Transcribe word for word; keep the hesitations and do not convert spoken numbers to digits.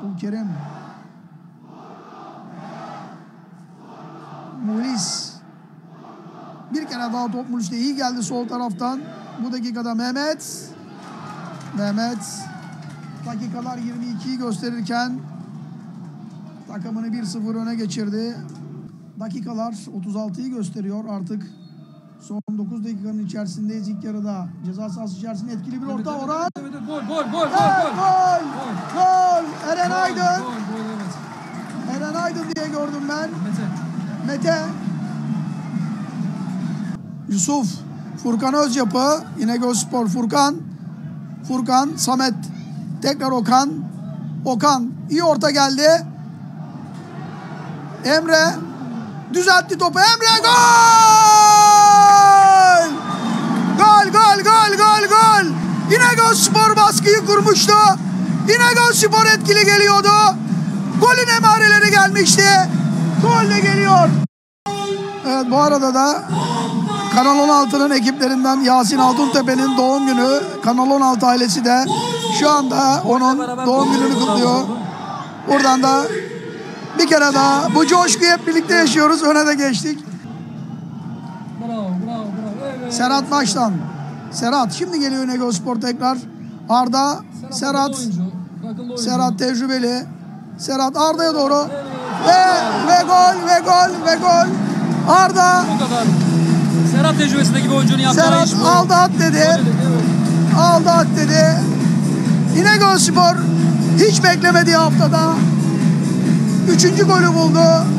Abdülkerim. Mulis. Bir kere daha top Mulis'te iyi geldi sol taraftan. Bu dakikada Mehmet. Mehmet. Dakikalar yirmi ikiyi gösterirken takımını bir sıfır öne geçirdi. Dakikalar otuz altıyı gösteriyor artık. Son dokuz dakikanın içerisindeyiz ilk yarıda. Ceza sahası içerisinde etkili bir orta. Evet, Orhan. Evet, evet, gol, gol, gol, Evet, gol, gol. gol. Gol. Eren Gol, Aydın. Gol, gol, evet. Eren Aydın diye gördüm ben. Mete. Mete. Yusuf. Furkan Özyapı. İnegölspor Furkan. Furkan. Samet. Tekrar Okan. Okan. İyi orta geldi. Emre. Düzeltti topu. Emre gol! Gol, gol, gol, gol, gol! İnegölspor baskıyı kurmuştu. İnegölspor etkili geliyordu. Golün emareleri gelmişti. Golle geliyor. Evet, bu arada da Kanal on altı'nın ekiplerinden Yasin Altuntepe'nin doğum günü. Kanal on altı ailesi de şu anda onun doğum gününü kutluyor. Buradan da bir kere daha bu coşkuyu hep birlikte yaşıyoruz. Öne de geçtik. Bravo, bravo, bravo. Evet. Serhat baştan. Serhat şimdi geliyor İnegölspor tekrar. Arda, Serhat. Serhat. Oyuncu, akıllı oyuncu. Serhat tecrübeli. Serhat Arda'ya doğru. Ve ve gol ve gol ve gol. Arda. O kadar. Serhat tecrübesindeki bir oyuncunun yaptığı Serhat iş bu. aldı at dedi. Evet. Aldı at dedi. İnegölspor hiç beklemediği haftada üçüncü golü buldu.